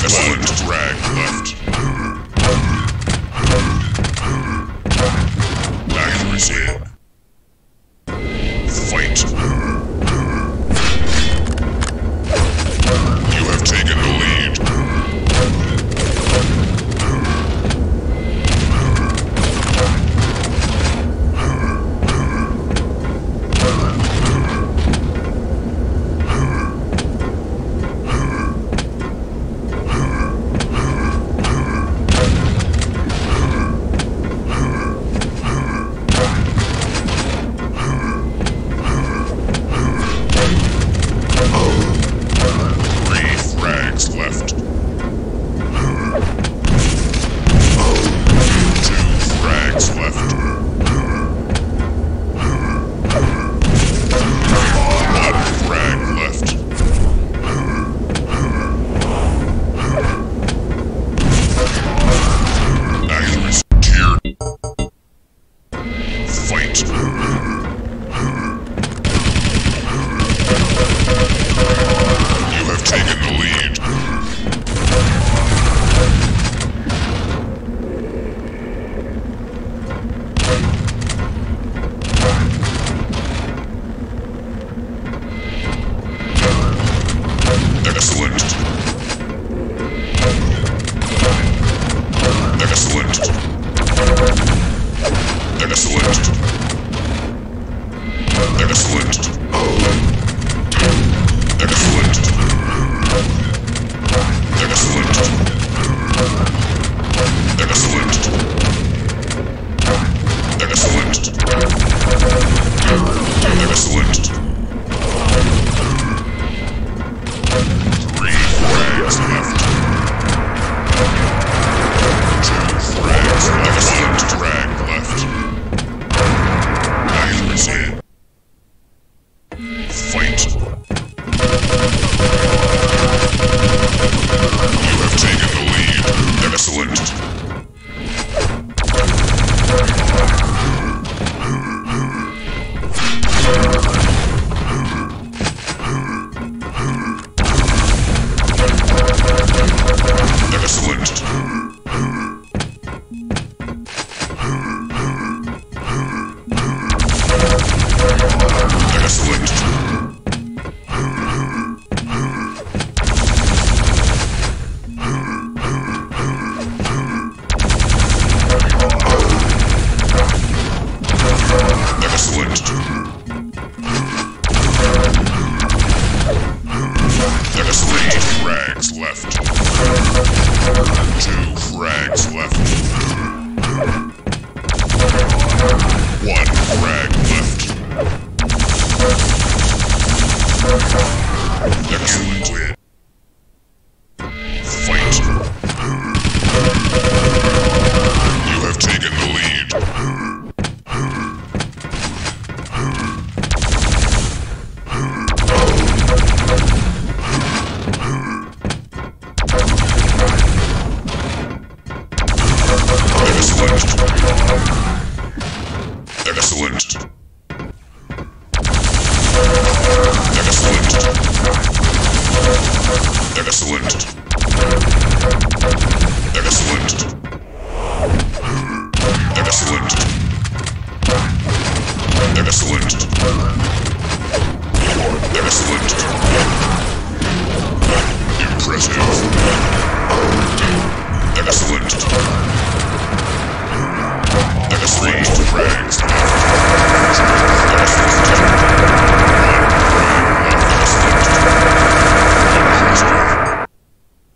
Excellent. Frag left. Accuracy. Fight. You have taken the lead. Left. 2 frags left. 1 frag left. Accuracy. Tiered. Fight. You have taken the lead. Excellent. Excellent. Excellent. Excellent. Excellent. Excellent. Excellent. Excellent. Excellent. 3 frags left. 2 frags left. Excellent. Frag left. Accuracy. Fight. You have taken the lead. Excellent. Excellent. Excellent. Excellent. Excellent. Frags left. 2 frags left. 1 frag left. Excellent. Win. Fight. You have taken the lead. Excellent. Excellent. Excellent. Excellent. Excellent. Excellent. Excellent. Excellent. Impressive. Excellent. Excellent. Frags. Excellent.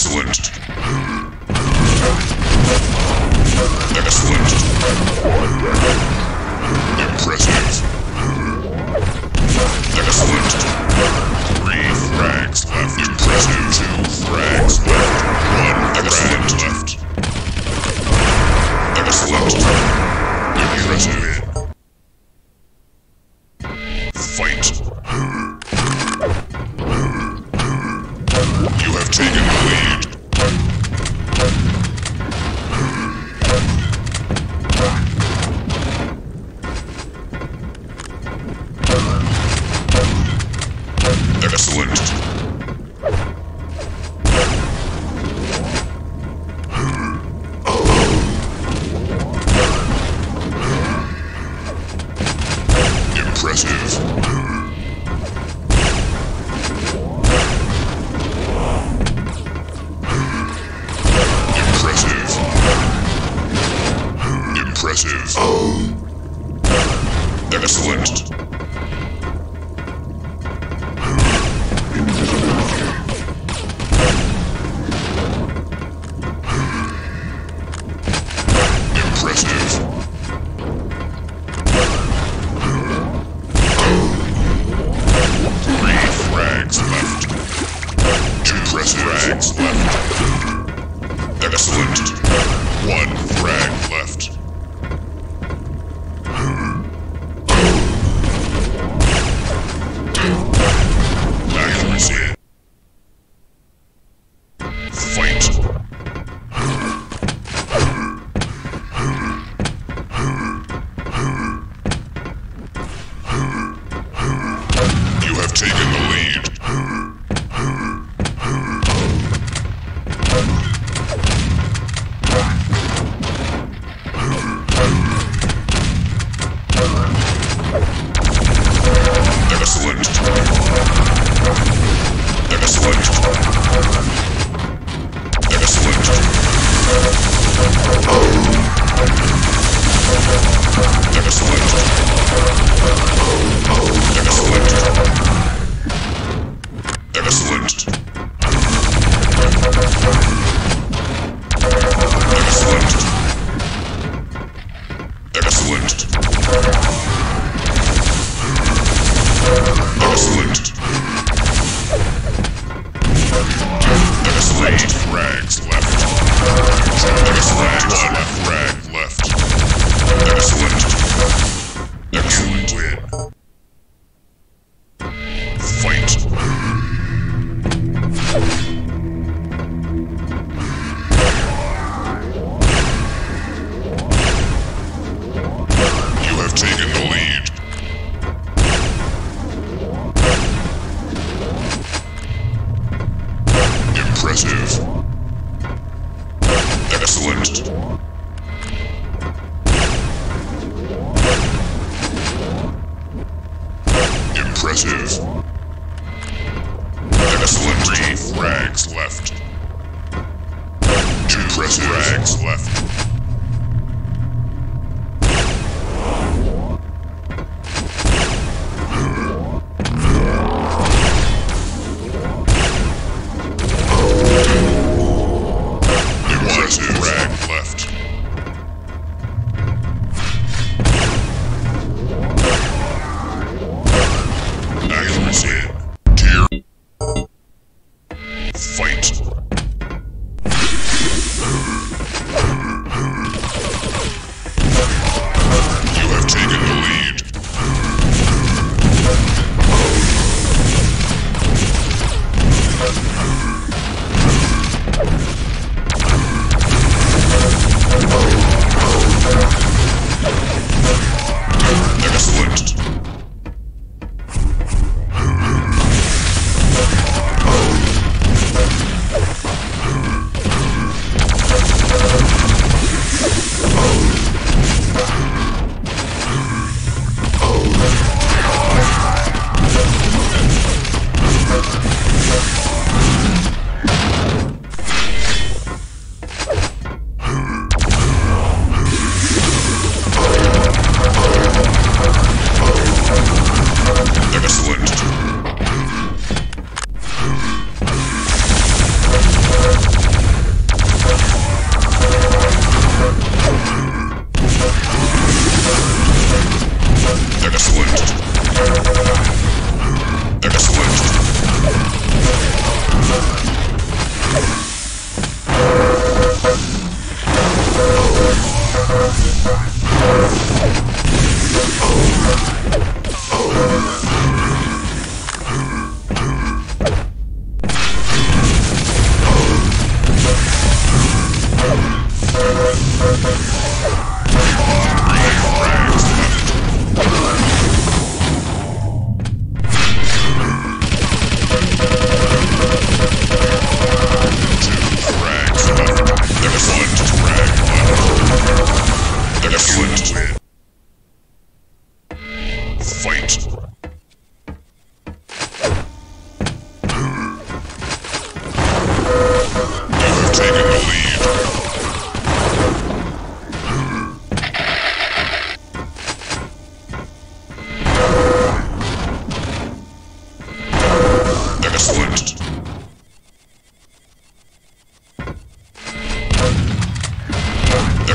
Excellent. Excellent. Impressive. Excellent. 3 frags left. Impressive. 2 frags left. 1 frag left. Excellent. Impressive. Fight. You have taken the lead. Excellent. Impressive. Impressive. Excellent. Impressive. 3 frags left. 2 frags left. Excellent. 1 frag left. Accuracy. Fight. You have taken the lead. Excellent. Excellent. Excellent. Excellent. Excellent. Excellent. Excellent. Excellent. 8 frags left. Excellent. 1 frag left. Excellent. Excellent. Win. Fight. You have taken the lead. Impressive. Excellent. Impressive. Excellent. 3 frags left. 2 frags left. Impressive. Frag left. Accuracy. Tier. Fight.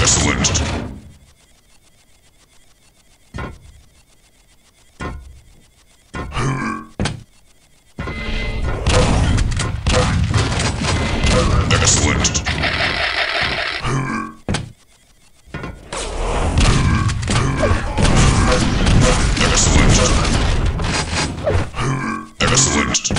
Excellent. Excellent. Excellent.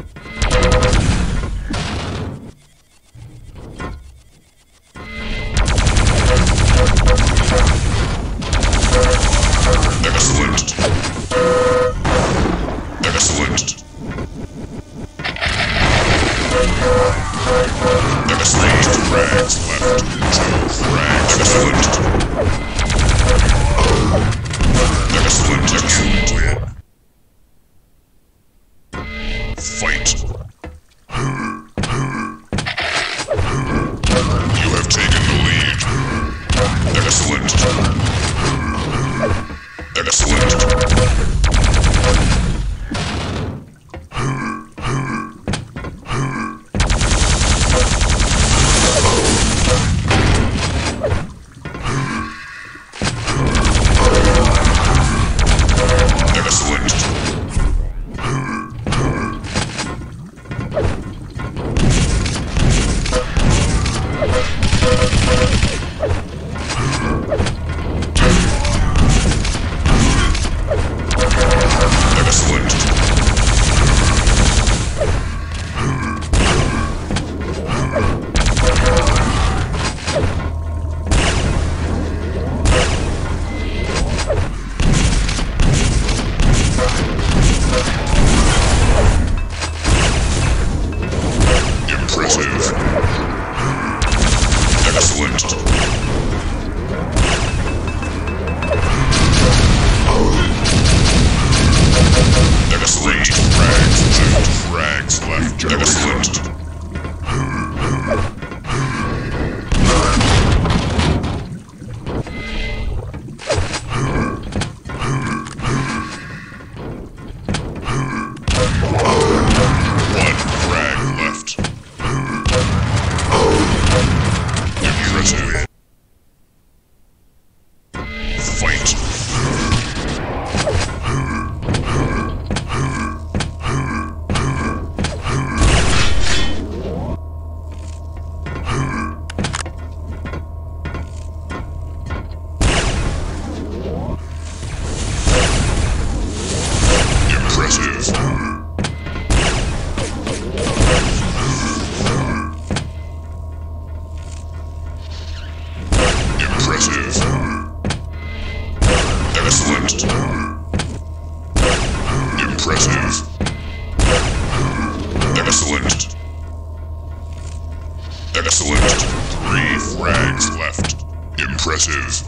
Excellent. 3 frags left. Impressive.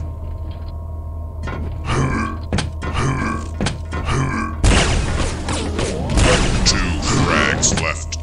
2 frags left.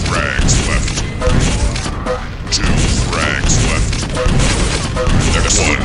Excellent.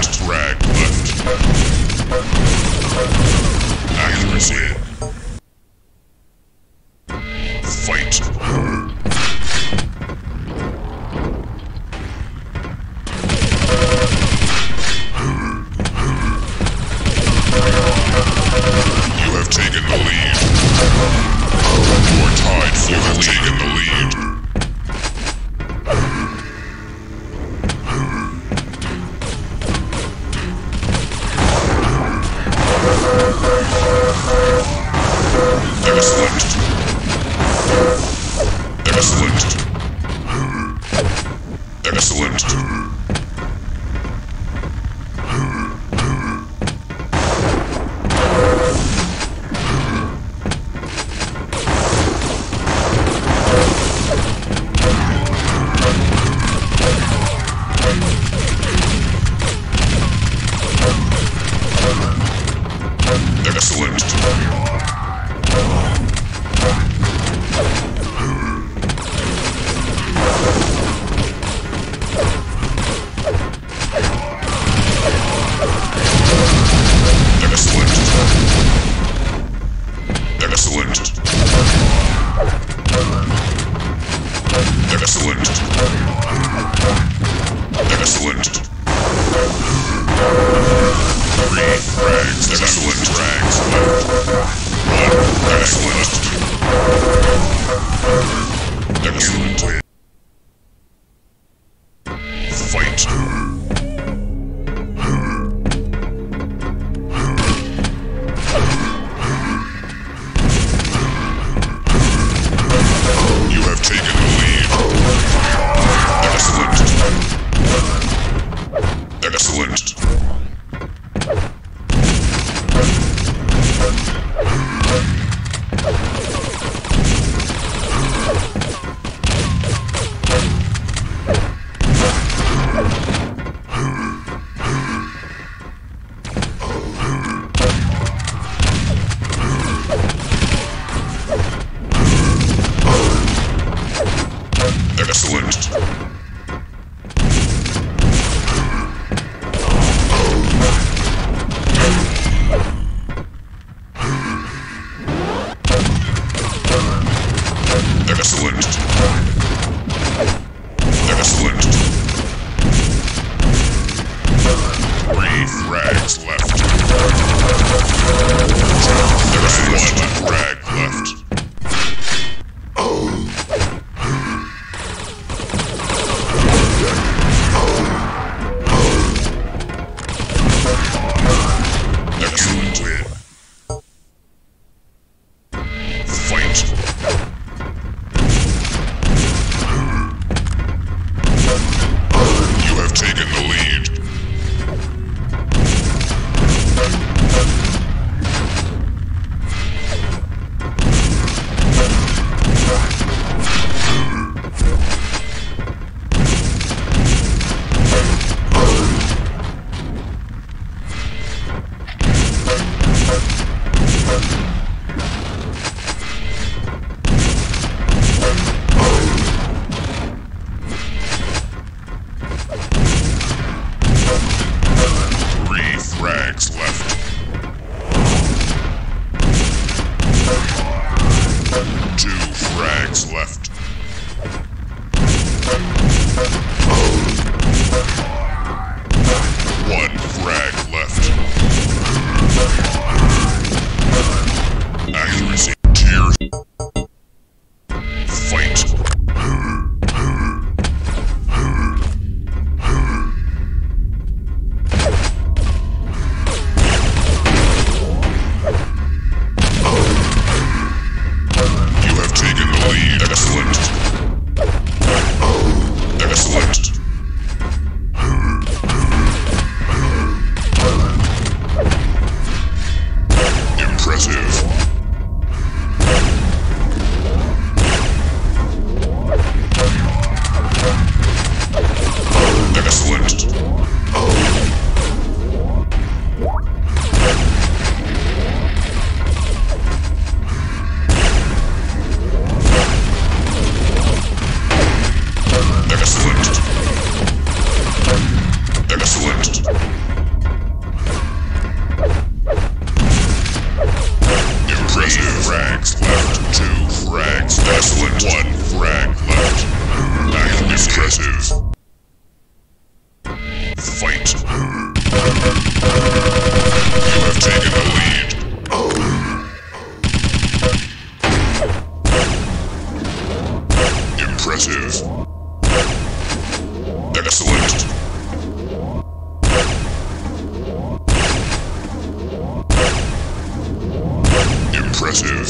Fight. You have taken the lead. Excellent. Excellent. Excellent. Excellent. Excellent. 3 frags left. There's 1 frag left. Excellent win. Fight. You have taken the lead. Frags left. 2 frags left. 1 frag left. Accuracy tier. Fight. Excellent. Excellent. Impressive. Excellent. Excellent. Impressive. Frags left. 2 frags. Excellent. 1 frag left. Impressive. Fight. You have taken the lead. Impressive. Excellent. Impressive.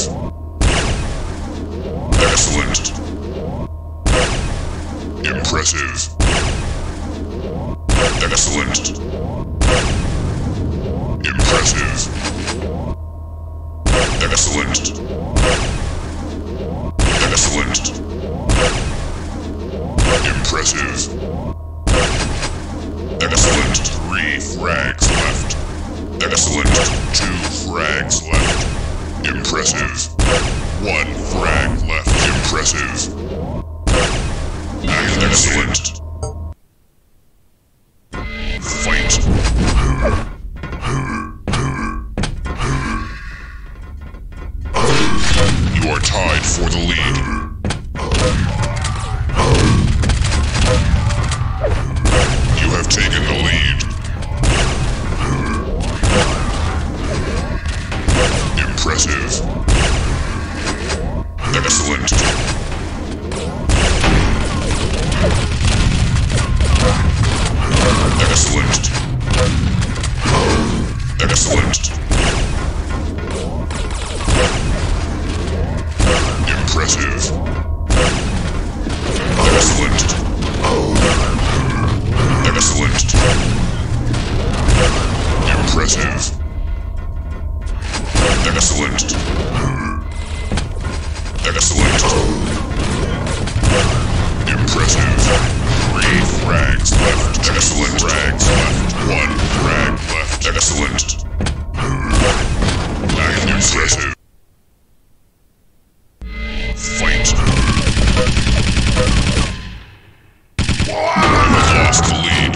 Excellent. Impressive. Excellent. Impressive. Excellent. Excellent. Impressive. Excellent. 3 frags left. Excellent. 2 frags left. Impressive. 1 frag left. Impressive. Excellent. Fight. You are tied for the lead. You have taken the lead. Impressive. Impressive. Excellent. Excellent. Impressive. 3 frags left. Excellent. Frags left. 1 frag left. Excellent. Impressive. Fight. You have lost the lead.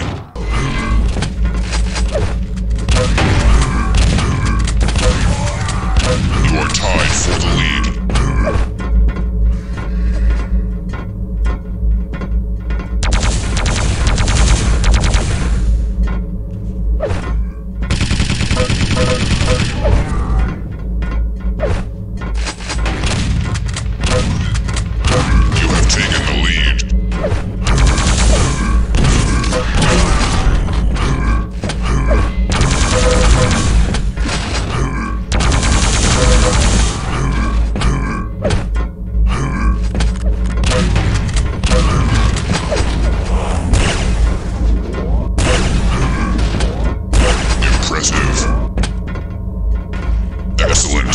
You are tied for the lead. You have taken the lead. Impressive. Excellent.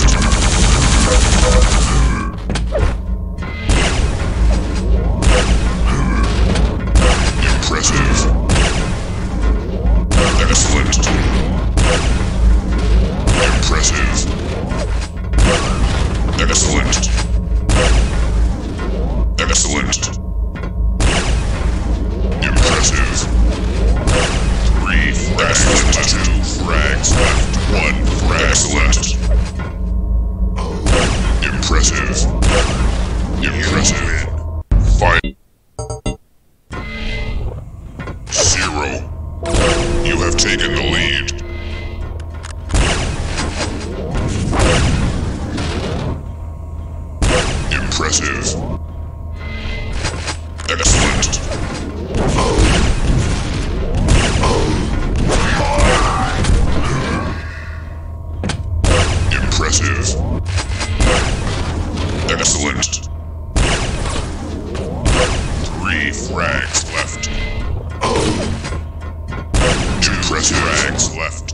Impressive. Excellent. Impressive. Excellent. Excellent. Impressive. 3 frags left. 2 frags left. 1 frag left. Impressive. Impressive. Fight. 0. You have taken the lead. Impressive. Excellent. Impressive. Excellent. 3 frags left. 2 frags left.